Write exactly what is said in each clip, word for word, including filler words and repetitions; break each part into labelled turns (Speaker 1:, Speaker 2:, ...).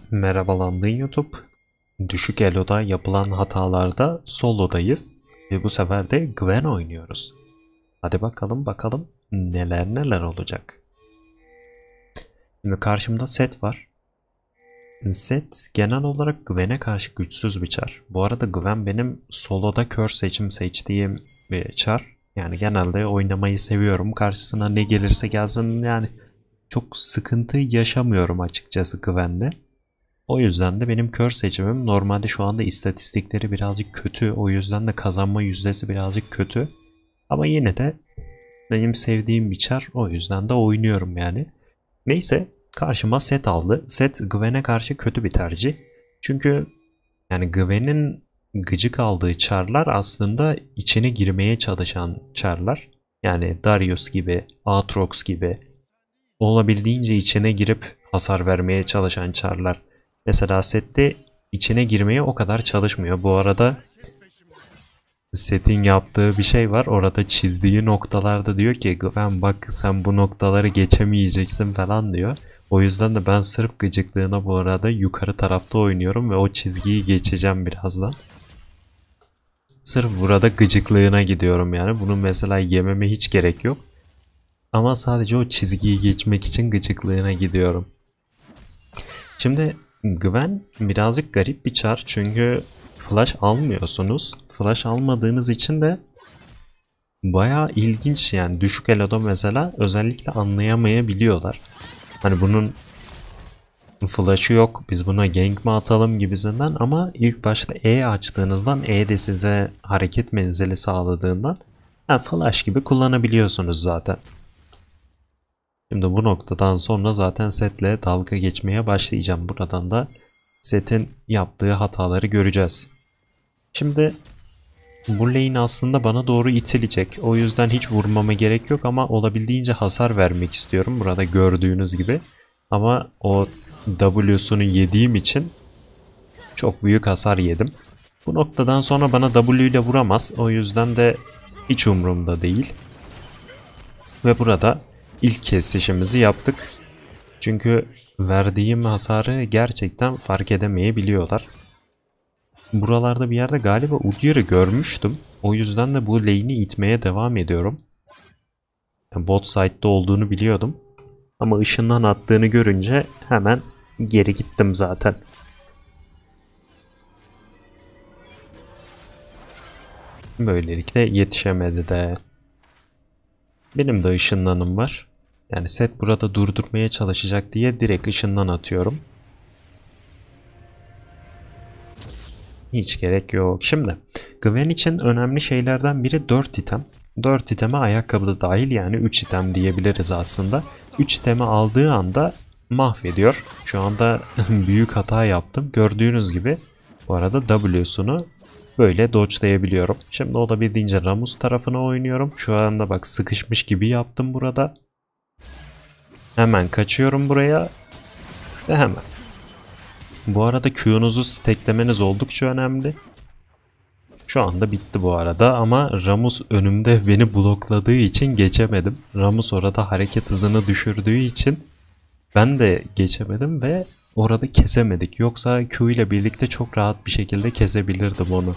Speaker 1: Merhabalandın YouTube. Düşük elo'da yapılan hatalarda solodayız ve bu sefer de Gwen oynuyoruz. Hadi bakalım bakalım neler neler olacak. Şimdi karşımda Set var. Set genel olarak Gwen'e karşı güçsüz bir çar. Bu arada Gwen benim soloda kör seçim seçtiğim bir çar. Yani genelde oynamayı seviyorum. Karşısına ne gelirse gelsin, yani çok sıkıntı yaşamıyorum açıkçası Gwen'le. O yüzden de benim kör seçimim normalde şu anda istatistikleri birazcık kötü. O yüzden de kazanma yüzdesi birazcık kötü. Ama yine de benim sevdiğim bir çar. O yüzden de oynuyorum yani. Neyse, karşıma Set aldı. Set Gwen'e karşı kötü bir tercih. Çünkü yani Gwen'in gıcık aldığı çarlar aslında içine girmeye çalışan çarlar. Yani Darius gibi, Aatrox gibi olabildiğince içine girip hasar vermeye çalışan çarlar. Mesela Set'te içine girmeye o kadar çalışmıyor. Bu arada Set'in yaptığı bir şey var. Orada çizdiği noktalarda diyor ki Gwen bak sen bu noktaları geçemeyeceksin falan diyor. O yüzden de ben sırf gıcıklığına bu arada yukarı tarafta oynuyorum ve o çizgiyi geçeceğim birazdan. Sırf burada gıcıklığına gidiyorum yani. Bunun mesela yememe hiç gerek yok. Ama sadece o çizgiyi geçmek için gıcıklığına gidiyorum. Şimdi Gwen birazcık garip bir çar çünkü flash almıyorsunuz. Flash almadığınız için de bayağı ilginç, yani düşük elo'da mesela özellikle anlayamayabiliyorlar. Hani bunun flash'ı yok, biz buna gank mi atalım gibisinden, ama ilk başta E açtığınızdan E de size hareket menzili sağladığından yani flash gibi kullanabiliyorsunuz zaten. Şimdi bu noktadan sonra zaten Set'le dalga geçmeye başlayacağım. Buradan da Set'in yaptığı hataları göreceğiz. Şimdi bu lane aslında bana doğru itilecek. O yüzden hiç vurmama gerek yok ama olabildiğince hasar vermek istiyorum. Burada gördüğünüz gibi. Ama o W'sunu yediğim için çok büyük hasar yedim. Bu noktadan sonra bana W ile vuramaz. O yüzden de hiç umurumda değil. Ve burada İlk kesişimizi yaptık. Çünkü verdiğim hasarı gerçekten fark edemeyebiliyorlar. Buralarda bir yerde galiba Udyr'ı görmüştüm. O yüzden de bu lane'i itmeye devam ediyorum. Yani bot side'da olduğunu biliyordum. Ama ışından attığını görünce hemen geri gittim zaten. Böylelikle yetişemedi de. Benim de ışınlanım var. Yani Set burada durdurmaya çalışacak diye direkt ışından atıyorum. Hiç gerek yok. Şimdi Gwen için önemli şeylerden biri dört item. dört iteme ayakkabı da dahil, yani üç item diyebiliriz aslında. üç itemi aldığı anda mahvediyor. Şu anda büyük hata yaptım. Gördüğünüz gibi bu arada W'sunu böyle dodge'layabiliyorum. Şimdi olabildiğince Rammus tarafına oynuyorum. Şu anda bak sıkışmış gibi yaptım burada. Hemen kaçıyorum buraya. Ve hemen. Bu arada Q'nuzu stacklemeniz oldukça önemli. Şu anda bitti bu arada ama Rammus önümde beni blokladığı için geçemedim. Rammus orada hareket hızını düşürdüğü için ben de geçemedim ve orada kesemedik. Yoksa Q ile birlikte çok rahat bir şekilde kesebilirdim onu.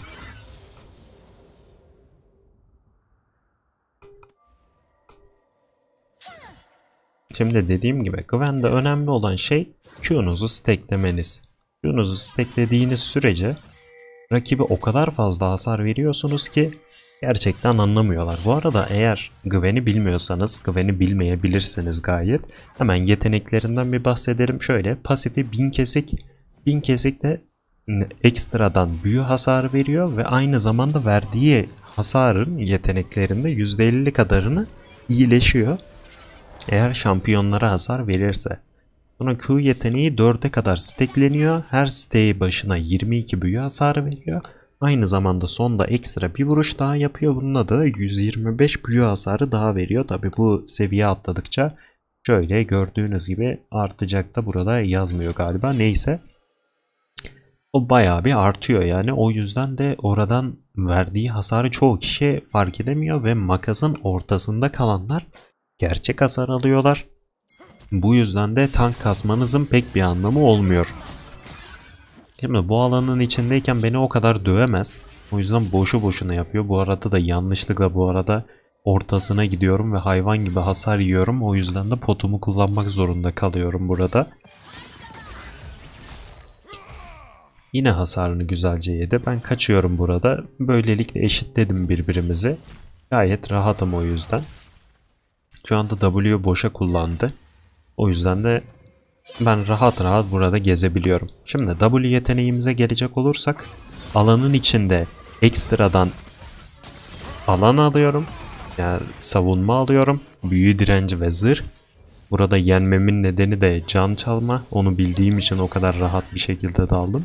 Speaker 1: Şimdi dediğim gibi Gwen'de önemli olan şey Q'nuzu stacklemeniz. Q'nuzu stacklediğiniz sürece rakibi o kadar fazla hasar veriyorsunuz ki gerçekten anlamıyorlar. Bu arada eğer Gwen'i bilmiyorsanız, Gwen'i bilmeyebilirsiniz gayet. Hemen yeteneklerinden bir bahsedelim. Şöyle pasifi bin kesik. bin kesik de ekstradan büyü hasarı veriyor ve aynı zamanda verdiği hasarın yeteneklerinde yüzde elli kadarını iyileşiyor. Eğer şampiyonlara hasar verirse. Sonra Q yeteneği dörde kadar stackleniyor. Her stack'i başına yirmi iki büyü hasarı veriyor. Aynı zamanda sonda ekstra bir vuruş daha yapıyor. Bununla da yüz yirmi beş büyü hasarı daha veriyor. Tabi bu seviye atladıkça şöyle gördüğünüz gibi artacak da, burada yazmıyor galiba. Neyse. O bayağı bir artıyor yani. O yüzden de oradan verdiği hasarı çoğu kişi fark edemiyor ve makasın ortasında kalanlar gerçek hasar alıyorlar. Bu yüzden de tank kasmanızın pek bir anlamı olmuyor. Şimdi bu alanın içindeyken beni o kadar dövemez. O yüzden boşu boşuna yapıyor. Bu arada da yanlışlıkla bu arada ortasına gidiyorum ve hayvan gibi hasar yiyorum. O yüzden de potumu kullanmak zorunda kalıyorum burada. Yine hasarını güzelce yedi. Ben kaçıyorum burada. Böylelikle eşitledim birbirimizi. Gayet rahatım o yüzden. Şu anda W boşa kullandı. O yüzden de ben rahat rahat burada gezebiliyorum. Şimdi W yeteneğimize gelecek olursak alanın içinde ekstradan alan alıyorum. Yani savunma alıyorum. Büyü direnci ve zırh. Burada yenmemin nedeni de can çalma. Onu bildiğim için o kadar rahat bir şekilde daldım.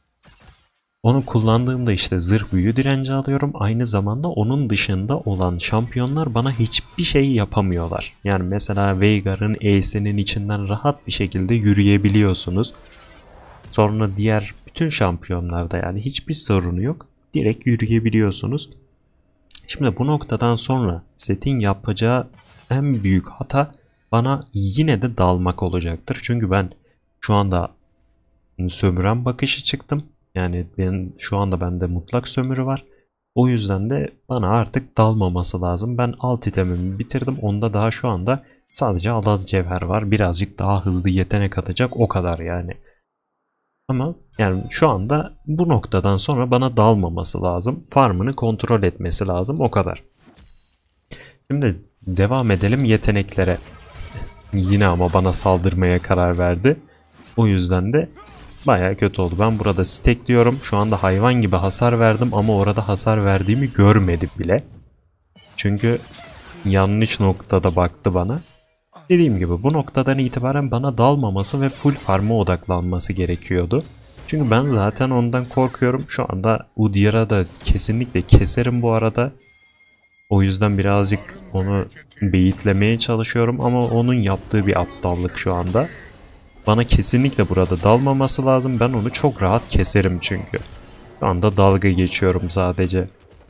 Speaker 1: Onu kullandığımda işte zırh büyü direnci alıyorum. Aynı zamanda onun dışında olan şampiyonlar bana hiçbir şey yapamıyorlar. Yani mesela Veigar'ın E'sinin içinden rahat bir şekilde yürüyebiliyorsunuz. Sonra diğer bütün şampiyonlarda yani hiçbir sorunu yok. Direkt yürüyebiliyorsunuz. Şimdi bu noktadan sonra setin yapacağı en büyük hata bana yine de dalmak olacaktır. Çünkü ben şu anda sömüren bakışı çıktım. Yani ben şu anda bende mutlak sömürü var. O yüzden de bana artık dalmaması lazım. Ben alt itemimi bitirdim. Onda daha şu anda sadece alaz cevher var. Birazcık daha hızlı yetenek atacak o kadar yani. Ama yani şu anda bu noktadan sonra bana dalmaması lazım. Farmını kontrol etmesi lazım o kadar. Şimdi devam edelim yeteneklere. Yine ama bana saldırmaya karar verdi. O yüzden de baya kötü oldu. Ben burada stackliyorum. Şu anda hayvan gibi hasar verdim ama orada hasar verdiğimi görmedi bile. Çünkü yanlış noktada baktı bana. Dediğim gibi bu noktadan itibaren bana dalmaması ve full farm'a odaklanması gerekiyordu. Çünkü ben zaten ondan korkuyorum. Şu anda Udyr'a da kesinlikle keserim bu arada. O yüzden birazcık onu beyitlemeye çalışıyorum ama onun yaptığı bir aptallık şu anda. Bana kesinlikle burada dalmaması lazım. Ben onu çok rahat keserim çünkü. Şu anda dalga geçiyorum sadece.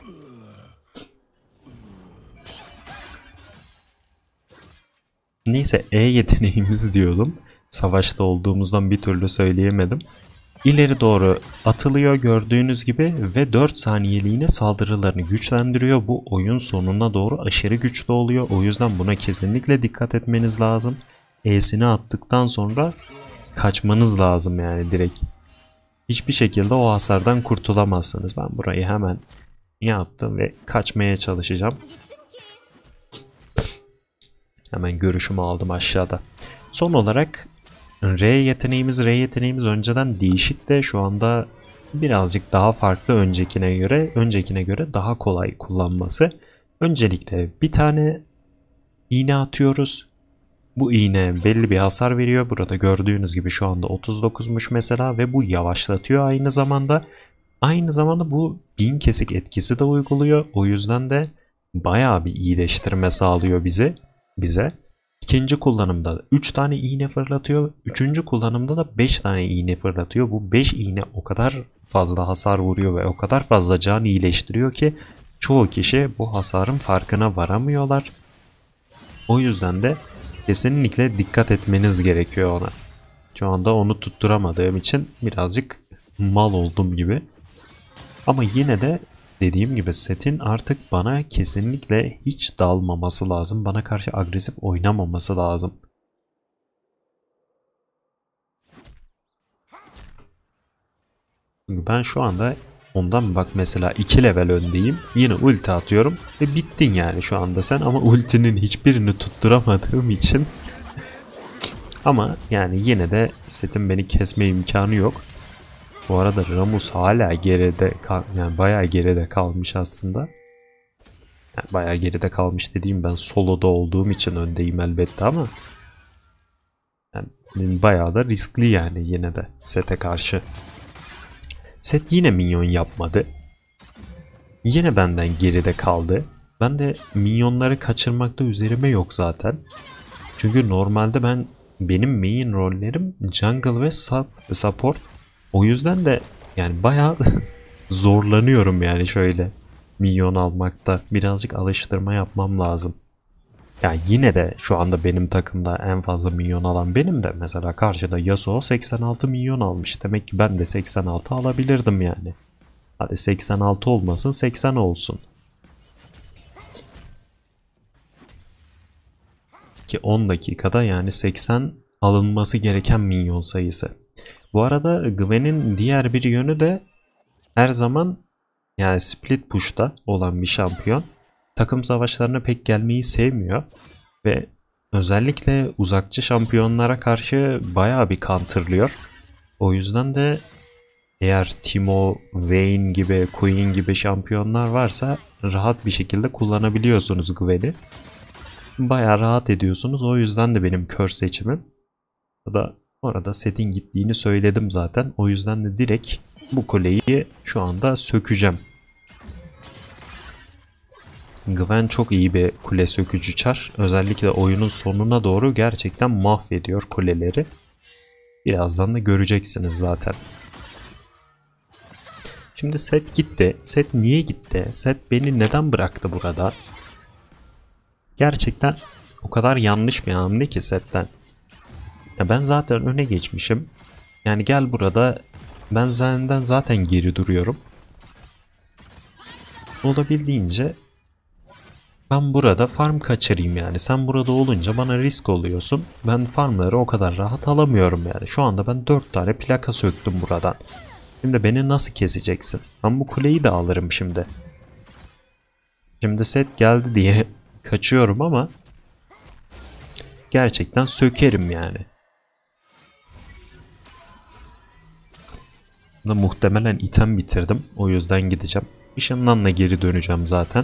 Speaker 1: Neyse E yeteneğimiz diyordum. Savaşta olduğumuzdan bir türlü söyleyemedim. İleri doğru atılıyor gördüğünüz gibi ve dört saniyeliğine saldırılarını güçlendiriyor. Bu oyun sonuna doğru aşırı güçlü oluyor. O yüzden buna kesinlikle dikkat etmeniz lazım. E'sini attıktan sonra kaçmanız lazım yani direkt. Hiçbir şekilde o hasardan kurtulamazsınız. Ben burayı hemen yaptım ve kaçmaya çalışacağım. Hemen görüşümü aldım aşağıda. Son olarak R yeteneğimiz, R yeteneğimiz önceden değişik de şu anda birazcık daha farklı öncekine göre. Öncekine göre daha kolay kullanması. Öncelikle bir tane iğne atıyoruz. Bu iğne belli bir hasar veriyor. Burada gördüğünüz gibi şu anda otuz dokuzmuş mesela ve bu yavaşlatıyor aynı zamanda. Aynı zamanda bu bin kesik etkisi de uyguluyor. O yüzden de bayağı bir iyileştirme sağlıyor bize. bize. İkinci kullanımda üç tane iğne fırlatıyor. Üçüncü kullanımda da beş tane iğne fırlatıyor. Bu beş iğne o kadar fazla hasar vuruyor ve o kadar fazla can iyileştiriyor ki çoğu kişi bu hasarın farkına varamıyorlar. O yüzden de kesinlikle dikkat etmeniz gerekiyor ona. Şu anda onu tutturamadığım için birazcık mal oldum gibi. Ama yine de dediğim gibi setin artık bana kesinlikle hiç dalmaması lazım. Bana karşı agresif oynamaması lazım. Çünkü ben şu anda ondan bak mesela iki level öndeyim. Yine ulti atıyorum ve bittin yani şu anda sen ama ultinin hiçbirini tutturamadığım için. Ama yani yine de setin beni kesme imkanı yok. Bu arada Rammus hala geride yani bayağı geride kalmış aslında. Yani bayağı geride kalmış dediğim ben soloda olduğum için öndeyim elbette ama yani bayağı da riskli yani yine de sete karşı. Set yine minyon yapmadı. Yine benden geride kaldı. Ben de minyonları kaçırmakta üzerime yok zaten. Çünkü normalde ben benim main rollerim jungle ve support. O yüzden de yani bayağı zorlanıyorum yani şöyle minyon almakta. Birazcık alıştırma yapmam lazım. Yani yine de şu anda benim takımda en fazla milyon alan benim de. Mesela karşıda Yasuo seksen altı milyon almış. Demek ki ben de seksen altı alabilirdim yani. Hadi seksen altı olmasın, seksen olsun. Ki on dakikada yani seksen alınması gereken milyon sayısı. Bu arada Gwen'in diğer bir yönü de her zaman yani split push'ta olan bir şampiyon. Takım savaşlarına pek gelmeyi sevmiyor ve özellikle uzakçı şampiyonlara karşı bayağı bir counterlıyor. O yüzden de eğer Timo, Vayne gibi, Queen gibi şampiyonlar varsa rahat bir şekilde kullanabiliyorsunuz Gwen'i. Bayağı rahat ediyorsunuz. O yüzden de benim kör seçimim. O da orada setin gittiğini söyledim zaten. O yüzden de direkt bu kuleyi şu anda sökeceğim. Gwen çok iyi bir kule sökücü çar. Özellikle oyunun sonuna doğru gerçekten mahvediyor kuleleri. Birazdan da göreceksiniz zaten. Şimdi set gitti. Set niye gitti? Set beni neden bıraktı burada? Gerçekten o kadar yanlış bir hamle ki setten. Ya ben zaten öne geçmişim. Yani gel burada, ben senden zaten geri duruyorum. Olabildiğince ben burada farm kaçırayım yani. Sen burada olunca bana risk oluyorsun. Ben farmları o kadar rahat alamıyorum yani. Şu anda ben dört tane plaka söktüm buradan. Şimdi beni nasıl keseceksin? Ben bu kuleyi de alırım şimdi. Şimdi set geldi diye kaçıyorum ama gerçekten sökerim yani. Da muhtemelen item bitirdim. O yüzden gideceğim. Işınlanla geri döneceğim zaten.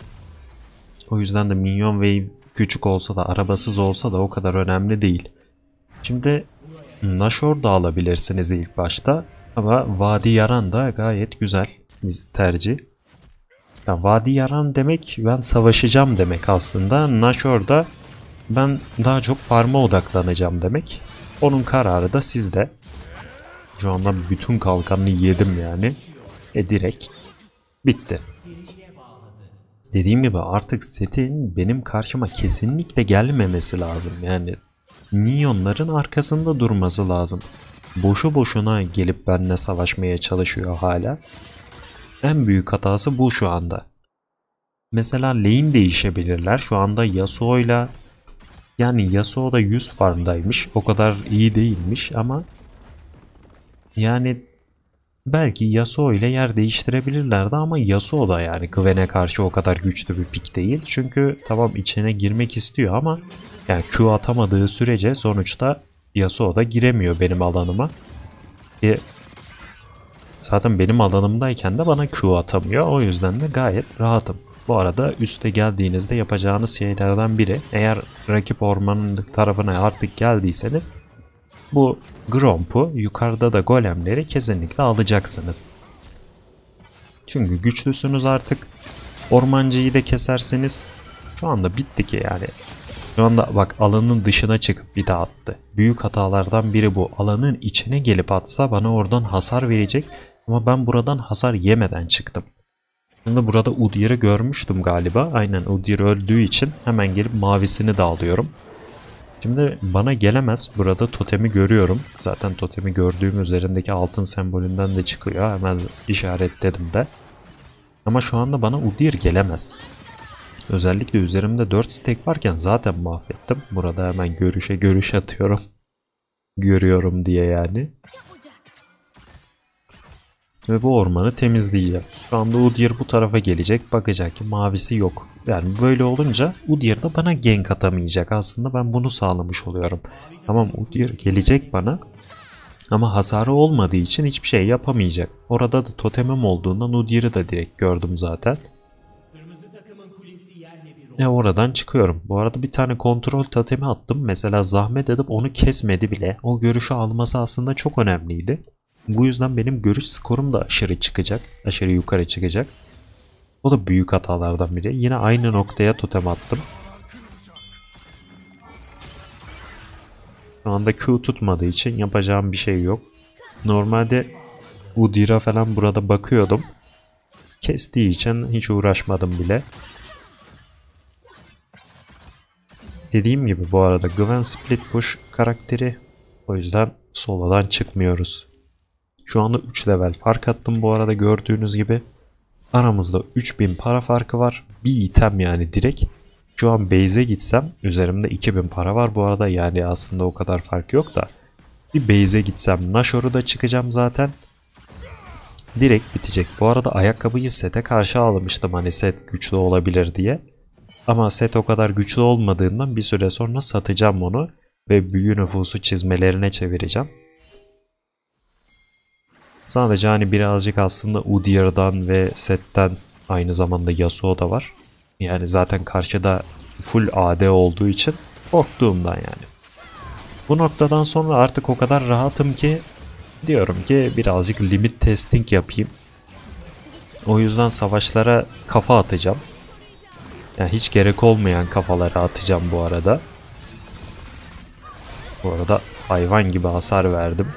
Speaker 1: O yüzden de minyon wave küçük olsa da arabasız olsa da o kadar önemli değil. Şimdi Nashor da alabilirsiniz ilk başta. Ama Vadi Yaran da gayet güzel bir tercih. Ya Vadi Yaran demek ben savaşacağım demek aslında. Nashor da ben daha çok farm'a odaklanacağım demek. Onun kararı da sizde. Şu anda bütün kalkanını yedim yani. E direkt bitti. Dediğim gibi artık setin benim karşıma kesinlikle gelmemesi lazım. Yani minyonların arkasında durması lazım. Boşu boşuna gelip benimle savaşmaya çalışıyor hala. En büyük hatası bu şu anda. Mesela lane değişebilirler. Şu anda Yasuo'yla, yani Yasuo da yüz farmdaymış. O kadar iyi değilmiş ama yani belki Yasuo ile yer değiştirebilirlerdi ama Yasuo da yani Gwen'e karşı o kadar güçlü bir pick değil. Çünkü tamam içine girmek istiyor ama yani Q atamadığı sürece sonuçta Yasuo da giremiyor benim alanıma. E, zaten benim alanımdayken de bana Q atamıyor. O yüzden de gayet rahatım. Bu arada üste geldiğinizde yapacağınız şeylerden biri, eğer rakip ormanın tarafına artık geldiyseniz bu Gromp'u, yukarıda da golemleri kesinlikle alacaksınız. Çünkü güçlüsünüz artık. Ormancıyı da keserseniz şu anda bitti ki yani. Şu anda bak alanın dışına çıkıp bir daha attı. Büyük hatalardan biri bu. Alanın içine gelip atsa bana oradan hasar verecek. Ama ben buradan hasar yemeden çıktım. Şimdi burada Udyr'ı görmüştüm galiba. Aynen, Udyr öldüğü için hemen gelip mavisini de alıyorum. Şimdi bana gelemez. Burada totemi görüyorum. Zaten totemi gördüğüm üzerindeki altın sembolünden de çıkıyor. Hemen işaretledim de. Ama şu anda bana Udyr gelemez. Özellikle üzerimde dört stack varken zaten mahvettim. Burada hemen görüşe görüş atıyorum. Görüyorum diye yani. Ve bu ormanı temizleyeceğim. Şu anda Udyr bu tarafa gelecek. Bakacak ki mavisi yok. Yani böyle olunca Udyr da bana gank atamayacak. Aslında ben bunu sağlamış oluyorum. Tamam, Udyr gelecek bana. Ama hasarı olmadığı için hiçbir şey yapamayacak. Orada da totemim olduğundan Udyr'ı da direkt gördüm zaten. E oradan çıkıyorum. Bu arada bir tane kontrol totemi attım. Mesela zahmet edip onu kesmedi bile. O görüşü alması aslında çok önemliydi. Bu yüzden benim görüş skorum da aşırı çıkacak. Aşırı yukarı çıkacak. O da büyük hatalardan biri. Yine aynı noktaya totem attım. Şu anda Q tutmadığı için yapacağım bir şey yok. Normalde Udyr'a falan burada bakıyordum. Kestiği için hiç uğraşmadım bile. Dediğim gibi bu arada Gwen split push karakteri. O yüzden solodan çıkmıyoruz. Şu anda üç level fark attım bu arada gördüğünüz gibi. Aramızda üç bin para farkı var. Bir item yani direkt. Şu an base'e gitsem üzerimde iki bin para var bu arada. Yani aslında o kadar fark yok da. Bir base'e gitsem Nashore'u da çıkacağım zaten. Direkt bitecek. Bu arada ayakkabıyı sete karşı almıştım hani set güçlü olabilir diye. Ama set o kadar güçlü olmadığından bir süre sonra satacağım onu. Ve büyü nüfusu çizmelerine çevireceğim. Sadece hani birazcık aslında Udyr'dan ve setten aynı zamanda Yasuo da var. Yani zaten karşıda full A D olduğu için korktuğumdan yani. Bu noktadan sonra artık o kadar rahatım ki diyorum ki birazcık limit testing yapayım. O yüzden savaşlara kafa atacağım. Yani hiç gerek olmayan kafalara atacağım bu arada. Bu arada hayvan gibi hasar verdim.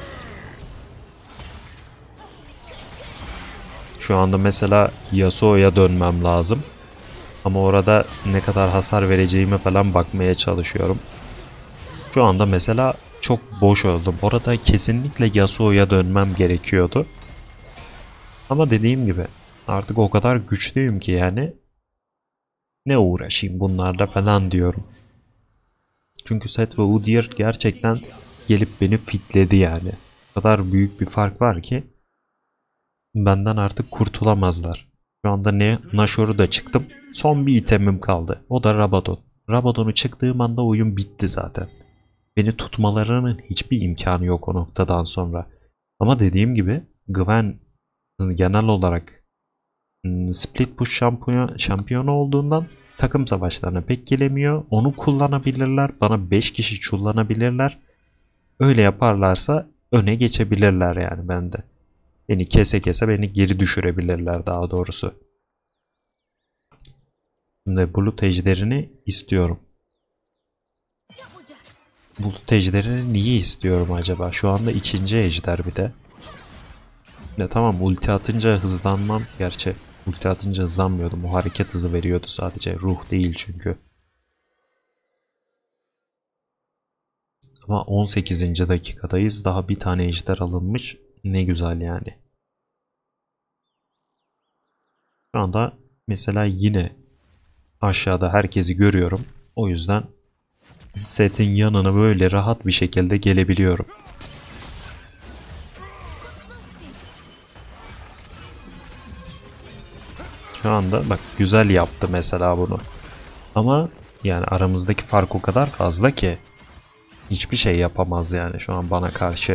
Speaker 1: Şu anda mesela Yasuo'ya dönmem lazım. Ama orada ne kadar hasar vereceğime falan bakmaya çalışıyorum. Şu anda mesela çok boş öldüm. Orada kesinlikle Yasuo'ya dönmem gerekiyordu. Ama dediğim gibi artık o kadar güçlüyüm ki yani ne uğraşayım bunlarla falan diyorum. Çünkü Sett ve Udyr gerçekten gelip beni fitledi yani. O kadar büyük bir fark var ki benden artık kurtulamazlar. Şu anda ne Nashore'u da çıktım. Son bir itemim kaldı. O da Rabadon. Rabadon'u çıktığım anda oyun bitti zaten. Beni tutmalarının hiçbir imkanı yok o noktadan sonra. Ama dediğim gibi Gwen genel olarak split push şampiyon, şampiyonu olduğundan takım savaşlarına pek gelemiyor. Onu kullanabilirler. Bana beş kişi çullanabilirler. Öyle yaparlarsa öne geçebilirler yani bende. Beni kese kese beni geri düşürebilirler daha doğrusu. Şimdi bulut ejderini istiyorum. Bulut ejderini niye istiyorum acaba? Şu anda ikinci ejder bir de. Ya tamam ulti atınca hızlanmam. Gerçi ulti atınca hızlanmıyordum. O hareket hızı veriyordu sadece. Ruh değil çünkü. Ama on sekizinci dakikadayız. Daha bir tane ejder alınmış. Ne güzel yani. Şu anda mesela yine aşağıda herkesi görüyorum. O yüzden setin yanına böyle rahat bir şekilde gelebiliyorum. Şu anda bak güzel yaptı mesela bunu. Ama yani aramızdaki fark o kadar fazla ki hiçbir şey yapamaz yani şu an bana karşı.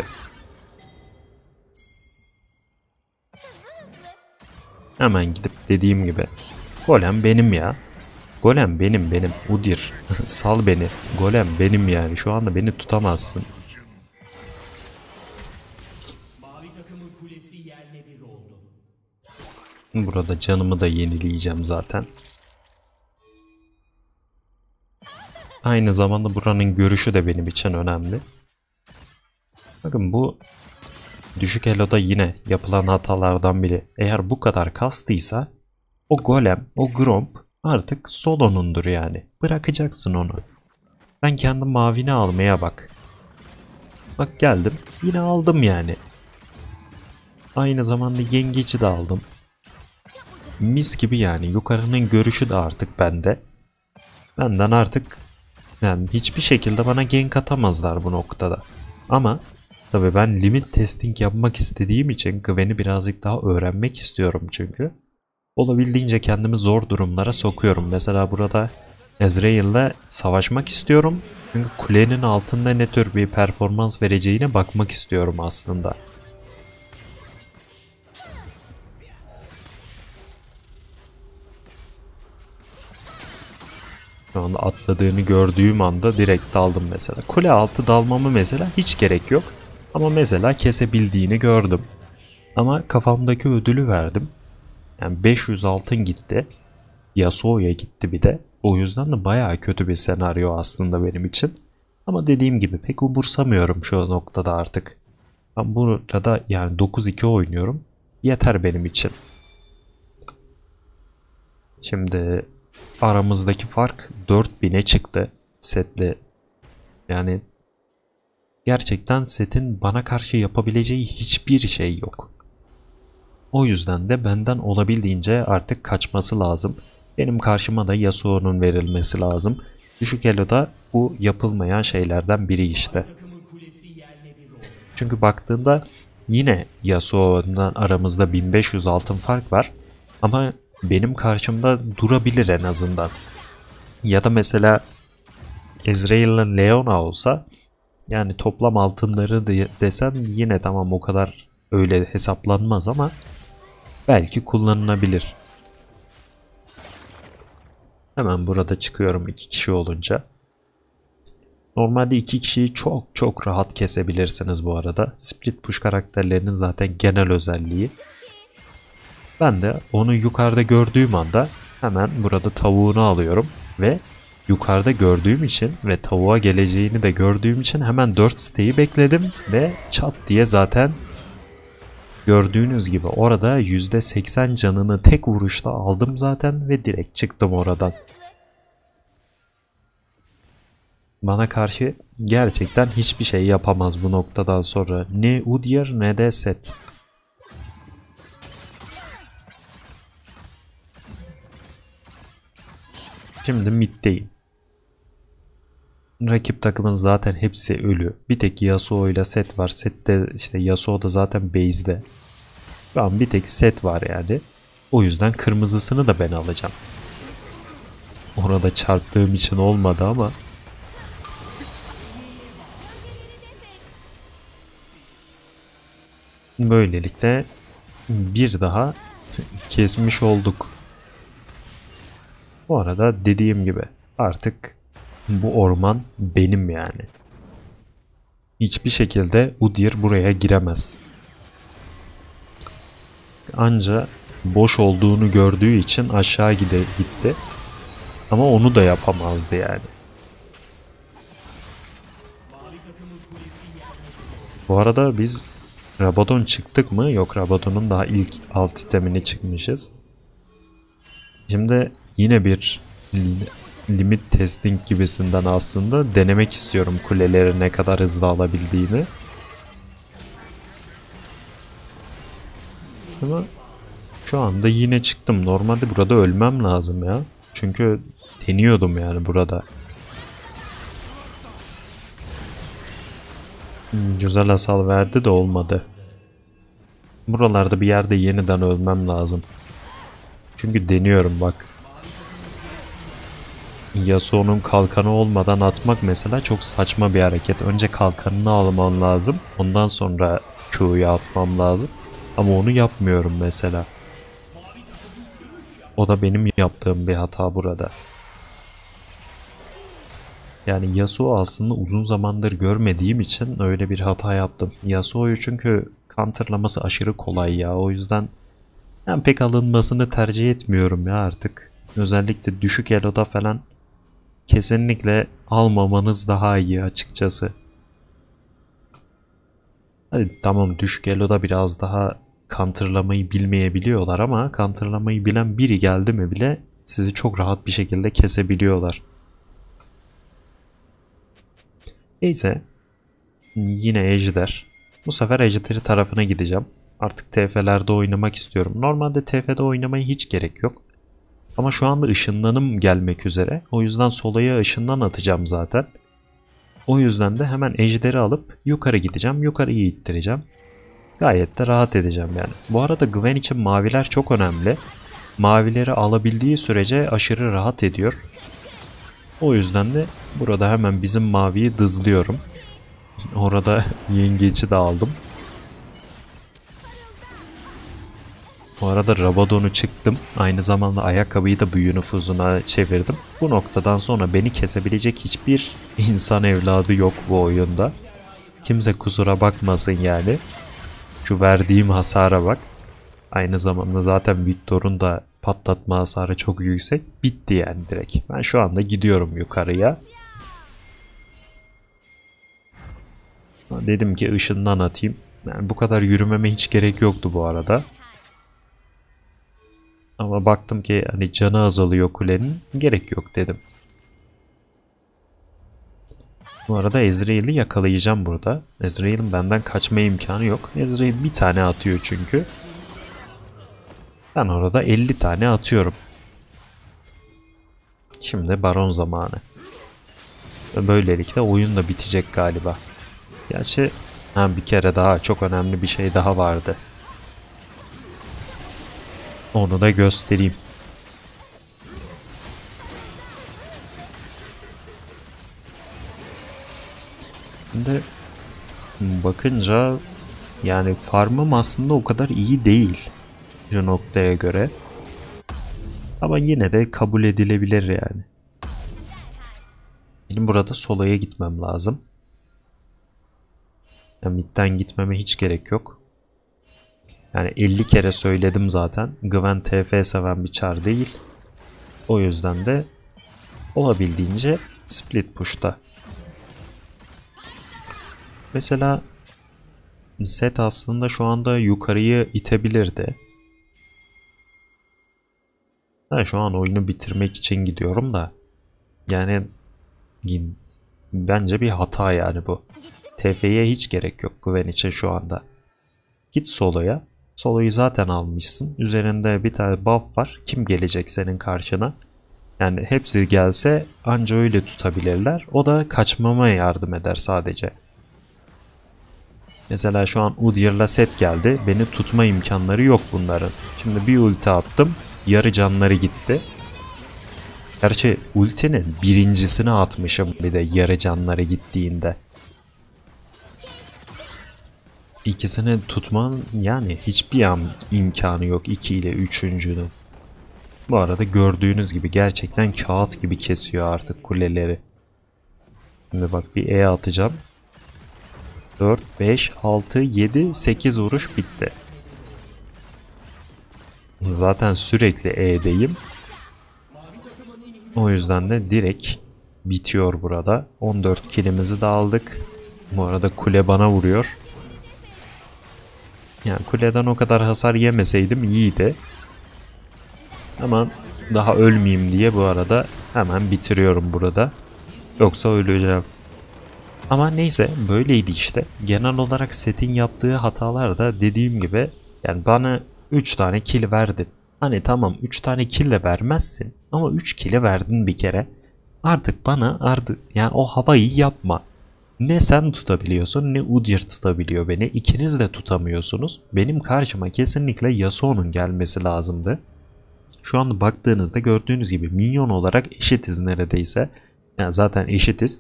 Speaker 1: Hemen gidip dediğim gibi golem benim ya. Golem benim benim. Udyr. Sal beni. Golem benim yani. Şu anda beni tutamazsın. Burada canımı da yenileyeceğim zaten. Aynı zamanda buranın görüşü de benim için önemli. Bakın bu düşük elo'da yine yapılan hatalardan biri. Eğer bu kadar kastıysa o golem, o gromp artık solonundur yani. Bırakacaksın onu. Sen kendi mavini almaya bak. Bak geldim. Yine aldım yani. Aynı zamanda yengeci de aldım. Mis gibi yani. Yukarının görüşü de artık bende. Benden artık yani hiçbir şekilde bana gank atamazlar bu noktada. Ama tabii ben limit testing yapmak istediğim için Gwen'i birazcık daha öğrenmek istiyorum çünkü. Olabildiğince kendimi zor durumlara sokuyorum. Mesela burada Ezreal'le savaşmak istiyorum. Çünkü kulenin altında ne tür bir performans vereceğine bakmak istiyorum aslında. Şu anda atladığını gördüğüm anda direkt daldım mesela. Kule altı dalmamı mesela hiç gerek yok. Ama mesela kesebildiğini gördüm. Ama kafamdaki ödülü verdim. Yani beş yüz altın gitti. Yasuo'ya gitti bir de. O yüzden de bayağı kötü bir senaryo aslında benim için. Ama dediğim gibi pek umursamıyorum şu noktada artık. Ben burada yani dokuz iki oynuyorum. Yeter benim için. Şimdi aramızdaki fark dört bine çıktı. setle. Yani gerçekten setin bana karşı yapabileceği hiçbir şey yok. O yüzden de benden olabildiğince artık kaçması lazım. Benim karşıma da Yasuo'nun verilmesi lazım. Düşük Elo'da bu yapılmayan şeylerden biri işte. Çünkü baktığında yine Yasuo'dan aramızda bin beş yüz altın fark var. Ama benim karşımda durabilir en azından. Ya da mesela Ezreal'ın Leona olsa, yani toplam altınları de desem yine tamam o kadar öyle hesaplanmaz ama belki kullanılabilir. Hemen burada çıkıyorum iki kişi olunca. Normalde iki kişiyi çok çok rahat kesebilirsiniz bu arada. Split push karakterlerinin zaten genel özelliği. Ben de onu yukarıda gördüğüm anda hemen burada tavuğunu alıyorum ve yukarıda gördüğüm için ve tavuğa geleceğini de gördüğüm için hemen dört stack'i bekledim ve çat diye zaten gördüğünüz gibi orada yüzde seksen canını tek vuruşta aldım zaten ve direkt çıktım oradan. Bana karşı gerçekten hiçbir şey yapamaz bu noktadan sonra. Ne Udyr ne de Sett. Şimdi middeyim. Rakip takımın zaten hepsi ölü. Bir tek Yasuo ile Sett var. Sett de işte Yasuo da zaten base'de. Şu an bir tek Sett var yani. O yüzden kırmızısını da ben alacağım. Orada çarptığım için olmadı ama. Böylelikle bir daha kesmiş olduk. Bu arada dediğim gibi artık bu orman benim yani. Hiçbir şekilde Udyr buraya giremez. Anca boş olduğunu gördüğü için aşağı gide gitti. Ama onu da yapamazdı yani. Bu arada biz Rabadon çıktık mı? Yok, Rabadon'un daha ilk alt itemini çıkmışız. Şimdi yine bir limit testing gibisinden aslında denemek istiyorum kuleleri ne kadar hızlı alabildiğini. Ama şu anda yine çıktım. Normalde burada ölmem lazım ya. Çünkü deniyordum yani burada. Hmm, güzel hasar verdi de olmadı. Buralarda bir yerde yeniden ölmem lazım. Çünkü deniyorum bak. Yasuo'nun kalkanı olmadan atmak mesela çok saçma bir hareket. Önce kalkanını alman lazım. Ondan sonra Q'yu atmam lazım. Ama onu yapmıyorum mesela. O da benim yaptığım bir hata burada. Yani Yasuo aslında uzun zamandır görmediğim için öyle bir hata yaptım. Yasuo'yu çünkü counterlaması aşırı kolay ya. O yüzden ben pek alınmasını tercih etmiyorum ya artık. Özellikle düşük elo'da falan kesinlikle almamanız daha iyi açıkçası. Hadi tamam, düşük elo'da biraz daha counterlamayı bilmeyebiliyorlar ama counterlamayı bilen biri geldi mi bile sizi çok rahat bir şekilde kesebiliyorlar. Neyse. Yine Ejder. Bu sefer Ejder'i tarafına gideceğim. Artık T F'lerde oynamak istiyorum. Normalde T F'de oynamaya hiç gerek yok. Ama şu anda ışınlanım gelmek üzere. O yüzden solaya ışından atacağım zaten. O yüzden de hemen Ejder'i alıp yukarı gideceğim. Yukarıyı ittireceğim. Gayet de rahat edeceğim yani. Bu arada Gwen için maviler çok önemli. Mavileri alabildiği sürece aşırı rahat ediyor. O yüzden de burada hemen bizim maviyi dızlıyorum. Orada yengeci de aldım. Bu arada Rabadon'u çıktım. Aynı zamanda ayakkabıyı da büyü nüfuzuna çevirdim. Bu noktadan sonra beni kesebilecek hiçbir insan evladı yok bu oyunda. Kimse kusura bakmasın yani. Şu verdiğim hasara bak. Aynı zamanda zaten Victor'un da patlatma hasarı çok yüksek. Bitti yani direkt. Ben şu anda gidiyorum yukarıya. Dedim ki ışından atayım. Yani bu kadar yürümeme hiç gerek yoktu bu arada. Ama baktım ki hani canı azalıyor kulenin. Gerek yok dedim. Bu arada Ezreal'i yakalayacağım burada. Ezreal'in benden kaçma imkanı yok. Ezreal bir tane atıyor çünkü. Ben orada elli tane atıyorum. Şimdi baron zamanı. Ve böylelikle oyun da bitecek galiba. Gerçi ha, bir kere daha çok önemli bir şey daha vardı. Onu da göstereyim. Şimdi bakınca yani farmım aslında o kadar iyi değil şu noktaya göre. Ama yine de kabul edilebilir yani. Benim burada soloya gitmem lazım. Yani midden gitmeme hiç gerek yok. Yani elli kere söyledim zaten. Gwen T F seven bir çar değil. O yüzden de olabildiğince split push'ta. Mesela set aslında şu anda yukarıyı itebilirdi. Ben şu an oyunu bitirmek için gidiyorum da. Yani bence bir hata yani bu. T F'ye hiç gerek yok Gwen için şu anda. Git soloya. Soloyu zaten almışsın. Üzerinde bir tane buff var. Kim gelecek senin karşına? Yani hepsi gelse anca öyle tutabilirler. O da kaçmama yardım eder sadece. Mesela şu an Udyr'la set geldi. Beni tutma imkanları yok bunların. Şimdi bir ulti attım. Yarı canları gitti. Gerçi ultinin birincisini atmışım bir de yarı canları gittiğinde. İkisini tutman yani hiçbir an imkanı yok iki ile üçüncünün. Bu arada gördüğünüz gibi gerçekten kağıt gibi kesiyor artık kuleleri. Şimdi bak bir E atacağım. dört, beş, altı, yedi, sekiz vuruş bitti. Zaten sürekli E'deyim. O yüzden de direkt bitiyor burada. on dört killimizi de aldık. Bu arada kule bana vuruyor. Yani kuleden o kadar hasar yemeseydim iyiydi. Ama daha ölmeyeyim diye bu arada hemen bitiriyorum burada. Yoksa öleceğim. Ama neyse böyleydi işte. Genel olarak setin yaptığı hatalar da dediğim gibi yani bana üç tane kill verdin. Hani tamam üç tane kill de vermezsin ama üç kill'i verdin bir kere. Artık bana artık yani o havayı yapma. Ne sen tutabiliyorsun ne Udyr tutabiliyor beni. İkiniz de tutamıyorsunuz. Benim karşıma kesinlikle Yasuo'nun gelmesi lazımdı. Şu anda baktığınızda gördüğünüz gibi minyon olarak eşitiz neredeyse. Yani zaten eşitiz.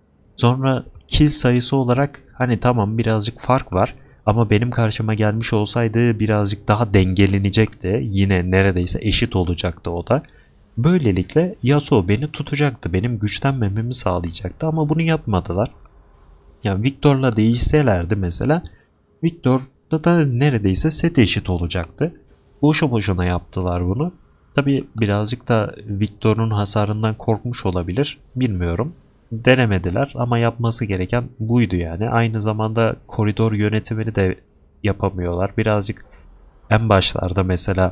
Speaker 1: Sonra kill sayısı olarak hani tamam birazcık fark var. Ama benim karşıma gelmiş olsaydı birazcık daha dengelenecekti. Yine neredeyse eşit olacaktı o da. Böylelikle Yasuo beni tutacaktı. Benim güçlenmememi sağlayacaktı ama bunu yapmadılar. Yani Viktor'la değişselerdi mesela Viktor'da da neredeyse set eşit olacaktı. Boşu boşuna yaptılar bunu. Tabi birazcık da Viktor'un hasarından korkmuş olabilir. Bilmiyorum. Denemediler ama yapması gereken buydu yani. Aynı zamanda koridor yönetimini de yapamıyorlar. Birazcık en başlarda mesela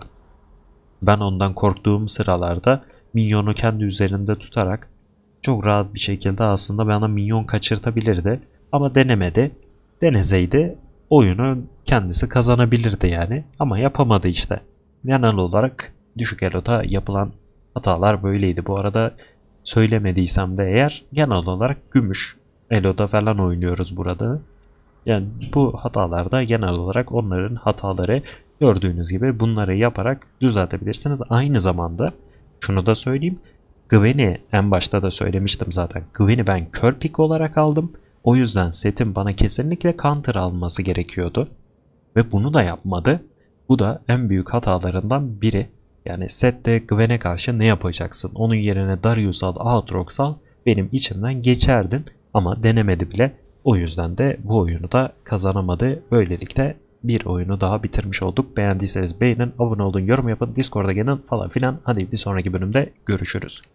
Speaker 1: ben ondan korktuğum sıralarda minyonu kendi üzerinde tutarak çok rahat bir şekilde aslında bana minyon kaçırtabilirdi. Ama denemedi. Deneseydi oyunu kendisi kazanabilirdi yani. Ama yapamadı işte. Genel olarak düşük eloda yapılan hatalar böyleydi. Bu arada söylemediysem de eğer genel olarak gümüş eloda falan oynuyoruz burada. Yani bu hatalarda genel olarak onların hataları gördüğünüz gibi bunları yaparak düzeltebilirsiniz. Aynı zamanda şunu da söyleyeyim. Gwen'i en başta da söylemiştim zaten. Gwen'i ben kör pick olarak aldım. O yüzden setin bana kesinlikle counter alması gerekiyordu. Ve bunu da yapmadı. Bu da en büyük hatalarından biri. Yani sette Gwen'e karşı ne yapacaksın? Onun yerine Darius al, Aatrox al. Benim içimden geçerdin. Ama denemedi bile. O yüzden de bu oyunu da kazanamadı. Böylelikle bir oyunu daha bitirmiş olduk. Beğendiyseniz beğenin, abone olun, yorum yapın, Discord'a gelin falan filan. Hadi bir sonraki bölümde görüşürüz.